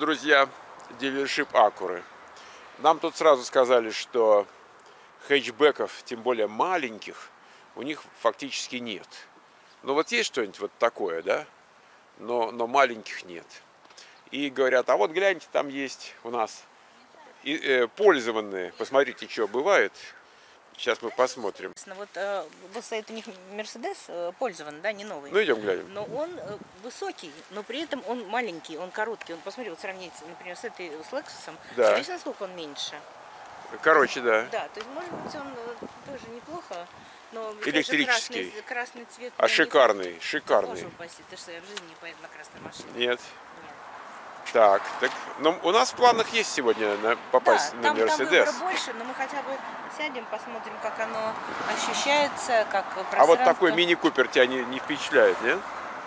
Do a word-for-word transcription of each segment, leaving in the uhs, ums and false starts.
друзья, дилершип Acura. Нам тут сразу сказали, что хэтчбеков, тем более маленьких, у них фактически нет. Но вот есть что-нибудь вот такое, да? Но, но маленьких нет. И говорят, а вот гляньте, там есть у нас и, э, пользованные. Посмотрите, что бывает. Сейчас мы посмотрим. Вот, э, вот стоит у них Мерседес э, пользованный, да, не новый. Ну идем глянем. Но он э, высокий, но при этом он маленький, он короткий. Он, посмотри, вот сравнить, например, с этой, с Lexus. Да. Видишь, насколько он меньше? Короче, да. Да, то есть, может быть, он э, тоже неплохо, но электрический. Красный, красный цвет. А шикарный, шикарный. Боже упаси, ты что, я в жизни не поеду на красной машине. Нет. Нет. Так, так, ну у нас в планах есть сегодня на, попасть да, на там, Мерседес. Там выбора больше, но мы хотя бы сядем, посмотрим, как оно ощущается, как пространство. А вот такой мини-купер тебя не, не впечатляет, нет?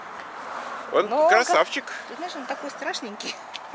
Он но красавчик. Как, ты знаешь, он такой страшненький.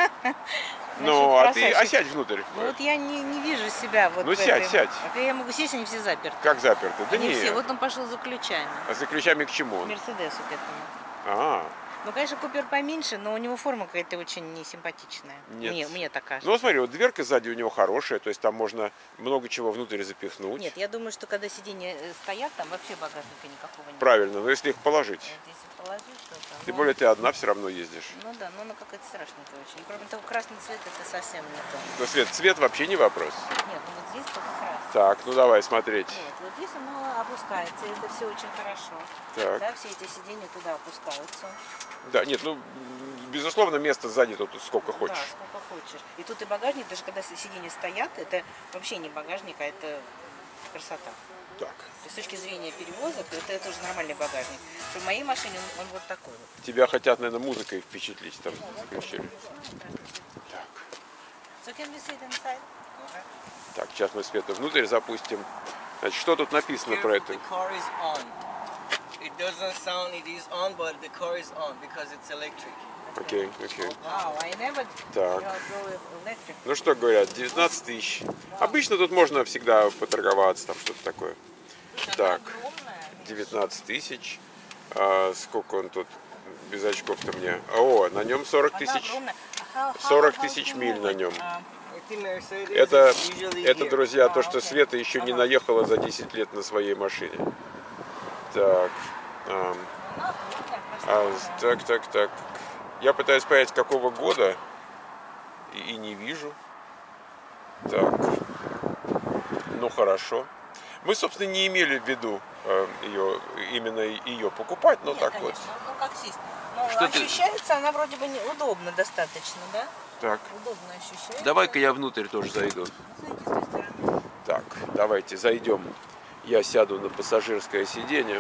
Ну, а ты а сядь внутрь. Ну вот я не, не вижу себя вот Ну в сядь, этой... сядь. Я могу сесть, они все заперты. Как заперты? Да они нет. все. Вот он пошел за ключами. А за ключами к чему? К Мерседесу к этому. А. Ну, конечно, Купер поменьше, но у него форма какая-то очень несимпатичная. Нет. Мне, мне так кажется. Ну, смотри, вот дверка сзади у него хорошая, то есть там можно много чего внутрь запихнуть. Нет, я думаю, что когда сиденья стоят, там вообще багажника никакого нет. Правильно, но если их положить. Вот если положить что-то. Тем ну... более ты одна все равно ездишь. Ну да, но она какая-то страшненькая очень. И кроме того, красный цвет это совсем не то. Ну, Свет, цвет вообще не вопрос. Нет, ну вот здесь только красный. Так, ну давай смотреть. Нет, вот здесь оно опускается, и это все очень хорошо. Так. Да, все эти сиденья туда опускаются. Да, нет, ну, безусловно, места сзади тут сколько хочешь. Да, сколько хочешь. И тут и багажник, даже когда сиденья стоят, это вообще не багажник, а это красота. Так. То есть, с точки зрения перевозок, это, это уже нормальный багажник. Что в моей машине он, он вот такой вот. Тебя хотят, наверное, музыкой впечатлить там заключили. Так. So can we sit inside? Так, сейчас мы Свету внутрь запустим. Значит, что тут написано про это? It doesn't sound it is on, but the car is on because it's electric. Окей, окей. Wow, I never Так. drove electric. Ну что говорят, девятнадцать тысяч. Обычно тут можно всегда поторговаться, там что-то такое. Так, девятнадцать тысяч. А, сколько он тут без очков-то мне? О, на нем сорок тысяч. сорок тысяч миль на нем. Это, это, друзья, то, что Света еще не наехала за десять лет на своей машине. Так, а, а, так, так, так. Я пытаюсь понять, какого года, и, и не вижу. Так, ну хорошо. Мы, собственно, не имели в виду э, ее, именно ее покупать, но Нет, так конечно, вот. ну как сесть. Но Что ощущается ты... она вроде бы удобно достаточно, да? Так. Удобно ощущается. Давай-ка я внутрь тоже зайду. Зайди с той стороны. Так, давайте зайдем. Я сяду на пассажирское сиденье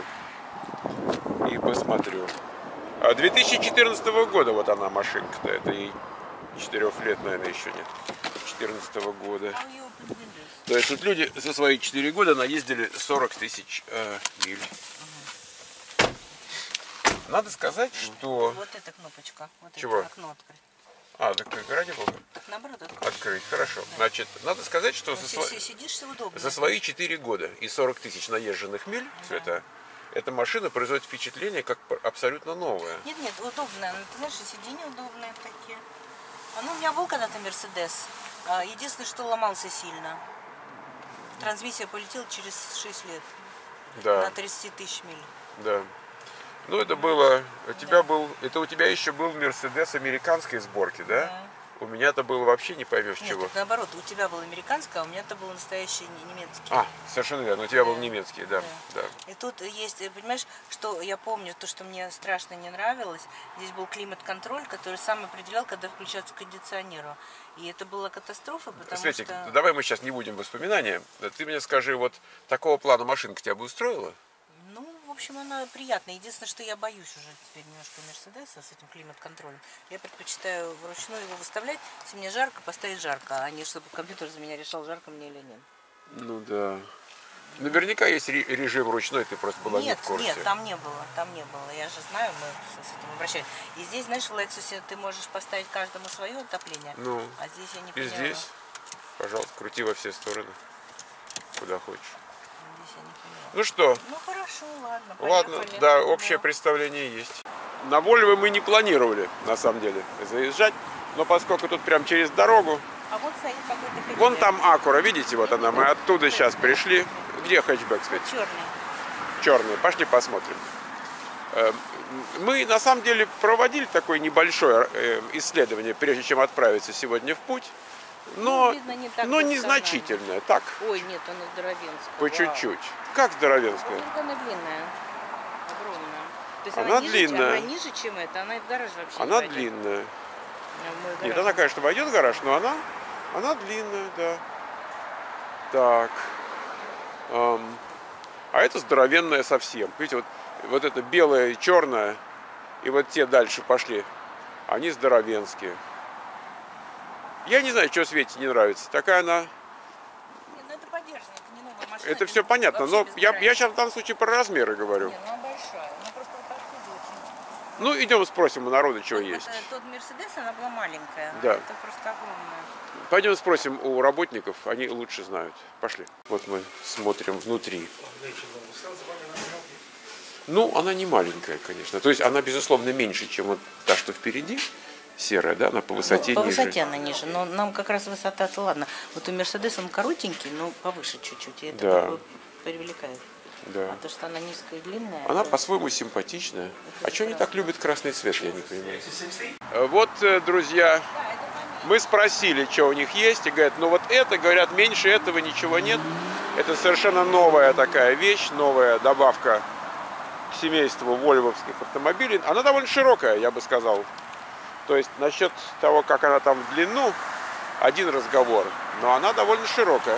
и посмотрю. две тысячи четырнадцатого года вот она машинка-то. Это ей четырех лет, наверное, еще нет. четырнадцатого года. То есть тут люди за свои четыре года наездили сорок тысяч э, миль. Угу. Надо сказать, что... Вот эта кнопочка. Вот Чего? Это окно открыть. А, так ради бога. Так, наоборот, открыть. Открыть, хорошо. Да. Значит, надо сказать, что за, сво... сидишь, удобно. за свои четыре года и сорок тысяч наезженных миль, да. Все это, эта машина производит впечатление как абсолютно новая. Нет, нет, удобная. Ты знаешь, сиденья удобные такие. А ну, у меня был когда-то Мерседес. Единственное, что ломался сильно. Трансмиссия полетела через шесть лет. Да. На тридцать тысяч миль. Да. Ну, это было, у тебя да. был, это у тебя еще был Мерседес американской сборки, да? Да. У меня это было вообще не поймешь Нет, чего. наоборот, у тебя был американский, а у меня это был настоящий немецкий. А, совершенно верно, у тебя да. был немецкий, да, да. да. И тут есть, понимаешь, что я помню, то, что мне страшно не нравилось, здесь был климат-контроль, который сам определял, когда включаться кондиционеру. И это была катастрофа, потому Светик, что... давай мы сейчас не будем воспоминания. Ты мне скажи, вот такого плана машинка тебя бы устроила? Ну, в общем, она приятная. Единственное, что я боюсь уже теперь немножко Мерседеса с этим климат-контролем. Я предпочитаю вручную его выставлять. Если мне жарко, поставить жарко, а не чтобы компьютер за меня решал, жарко мне или нет. Ну да. Наверняка есть режим ручной, ты просто была нет, не в курсе. Нет, там не было, там не было. Я же знаю, мы с этим обращались. И здесь, знаешь, в Lexus ты можешь поставить каждому свое отопление, ну, а здесь я не и поняла. здесь, пожалуйста, крути во все стороны, куда хочешь. Здесь я не поняла. Ну что? Ну хорошо, ладно, Ладно, поехали. да, общее да. представление есть. На Volvo мы не планировали, на самом деле, заезжать. Но поскольку тут прям через дорогу, А вот стоит какой-то хэтчбэк. вон там Акура, видите, вот она, мы оттуда сейчас пришли. Где хэтчбэк, кстати? Черный. Черный. Пошли посмотрим. Э, Мы на самом деле проводили такое небольшое э, исследование, прежде чем отправиться сегодня в путь. Но, Ну, видно, не так но досконально. незначительное, так, Ой, нет, она здоровенская. по чуть-чуть. Как здоровенская? Вот она длинная. Огромная. То есть Она она, ниже, длинная. она ниже, чем это. Она и в гараж вообще Она не войдет. длинная. В мой Нет, гараж. она, конечно, войдет в гараж, но она, она длинная, да. Так. Ам, А это здоровенная совсем. Видите, вот, вот это белое и черное, и вот те дальше пошли, они здоровенские. Я не знаю, что Свете не нравится. Такая она... Нет, ну это поддержка, это не новая машина. Это все понятно, но Вообще без я, я гаража. сейчас в данном случае про размеры говорю. Нет, ну она большая. Ну просто вот отсюда очень. Ну, идем спросим у народа, что Вот есть. это- тот Мерседес, она была маленькая. Да. А это просто огромная. Пойдем спросим у работников, они лучше знают. Пошли. Вот мы смотрим внутри. Ну, она не маленькая, конечно. То есть она, безусловно, меньше, чем вот та, что впереди. Серая, да? Она по высоте По ниже. высоте она ниже, но нам как раз высота-то ладно. Вот у Мерседеса он коротенький, но повыше чуть-чуть. И это Да. как бы привлекает. Да. А то, что она низкая и длинная. Она это- по-своему симпатичная. А Это что они прекрасно. так любят красный цвет, я не понимаю. Э, Вот, э, друзья, мы спросили, что у них есть, и говорят, ну вот это, говорят, меньше этого ничего нет. Это совершенно новая такая вещь, новая добавка к семейству вольвовских автомобилей. Она довольно широкая, я бы сказал. То есть насчет того, как она там в длину, один разговор, но она довольно широкая.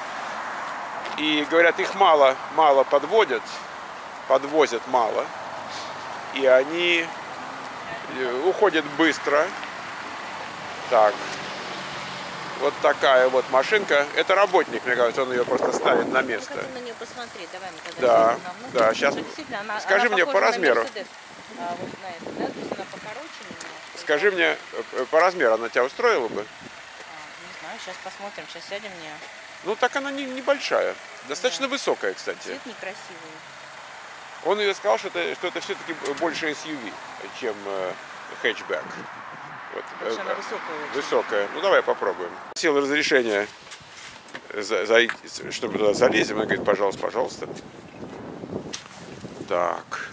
И говорят, их мало, мало подводят, подвозят мало. И они э, уходят быстро. Так. Вот такая вот машинка. Это работник, мне кажется, он ее просто ставит на Я место. хочу на нее посмотреть. Давай мы тогда Да, сядем нам. Ну, да, щас. что действительно, она- Скажи она мне похожа по на размеру. Мерседес. А, вот на это, да? То есть она покороче немножко. Скажи мне, э, по размеру она тебя устроила бы? А, не знаю, сейчас посмотрим. Сейчас сядем мне. Ну, так она не, небольшая. Достаточно высокая, кстати. Цвет некрасивый. Он ее сказал, что это, что это все-таки больше эс ю ви, чем э, хэтчбэк. Вот. Потому что Э, она высокая очень. Высокая. Ну, давай попробуем. Сел разрешение, за, за- чтобы туда залезем. Он говорит, пожалуйста, пожалуйста. Так.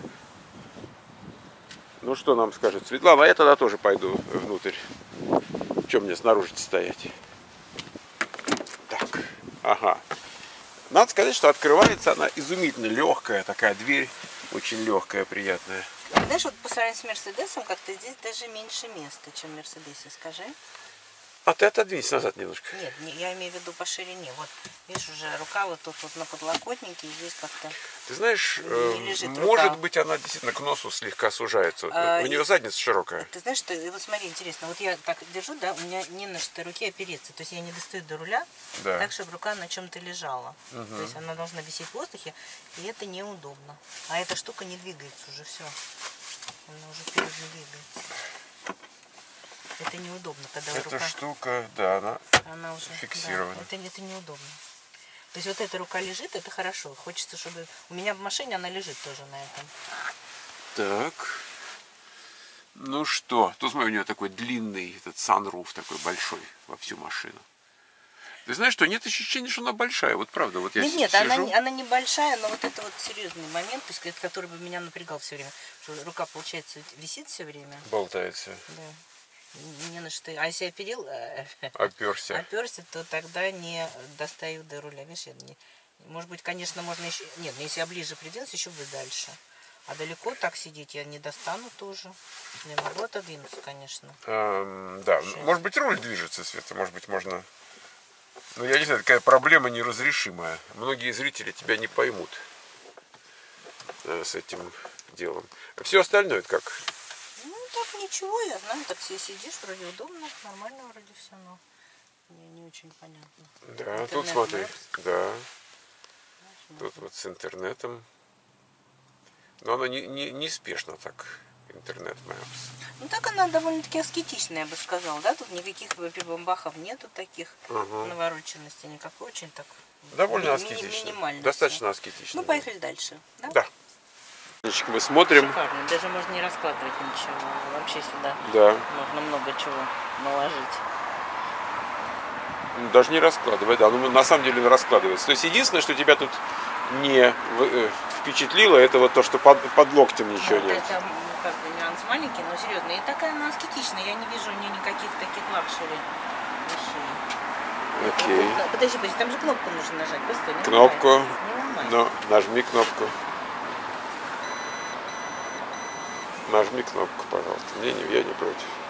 Ну, что нам скажет Светлана? А я тогда тоже пойду внутрь. Чем мне снаружи стоять? Так. Ага. Надо сказать, что открывается она изумительно легкая, такая дверь, очень легкая, приятная. Знаешь, вот по сравнению с Мерседесом, как-то здесь даже меньше места, чем в Мерседесе, скажи. А ты отодвинься назад немножко. Нет, не- я имею в виду по ширине. Вот, видишь, уже рука вот тут вот на подлокотнике, и здесь как-то... Ты знаешь, Не э, лежит может рука. быть, она действительно к носу слегка сужается. А, У нее и- задница широкая. Ты знаешь, что, вот смотри, интересно, вот я так держу, да, у меня не на что руке опереться. То есть я не достаю до руля, Да. так, чтобы рука на чем-то лежала. То есть она должна висеть в воздухе, и это неудобно. А эта штука не двигается уже, все. Она уже вперед не двигается. Это неудобно, когда Эта рука... штука, да, она Она уже фиксирована. Да, это, это неудобно. То есть вот эта рука лежит, это хорошо. Хочется, чтобы... У меня в машине она лежит тоже на этом. Так. Ну что, тут смотри, у нее такой длинный этот санруф такой большой во всю машину. Ты знаешь, что нет ощущения, что она большая. Вот правда, вот я Нет, си- нет, сижу. она, не- она небольшая, но вот это вот серьезный момент, то есть, это который бы меня напрягал все время. Что рука, получается, висит все время. Болтается, Да. Не на что. А если оперил, оперся. оперся, то тогда не достаю до руля. Видишь, я не... Может быть, конечно, можно еще... Нет, но если я ближе придвинусь, еще бы дальше. А далеко так сидеть я не достану тоже. Не могу отодвинуться, конечно. Эм, да, может быть, руль движется, Света, может быть, можно... Ну, я не знаю, такая проблема неразрешимая. Многие зрители тебя не поймут э, с этим делом. Все остальное это как? Ну, так ничего, я знаю, так все сидишь, вроде удобно, нормально вроде все, но мне не очень понятно. Да, тут Интернет смотри, Maps. да. Тут вот с интернетом. Но она не, не, неспешно так, интернет Maps. Ну, так она довольно-таки аскетичная, я бы сказала, да? Тут никаких прибамбахов нету таких, Ага. навороченности никакой, очень так... Довольно ми- ми- аскетично. минимально Достаточно всё. аскетично. Ну, поехали дальше, да? Да. Мы смотрим. Шикарно. Даже можно не раскладывать ничего. Вообще сюда Да. можно много чего наложить. Ну, даже не раскладывай, да. Ну, на самом деле раскладывается. То есть единственное, что тебя тут не в- э, впечатлило, это вот то, что под, под локтем ничего Вот нет. это м, как бы нюанс маленький, но серьезно. И такая она аскетичная. Я не вижу у нее никаких таких лакшери вещей. Окей. Ну, Подожди, подожди, там же кнопку нужно нажать. Постой, не Кнопку. ломай. Не ломай. Ну, нажми кнопку. Нажми кнопку, пожалуйста. Не, не, я не против.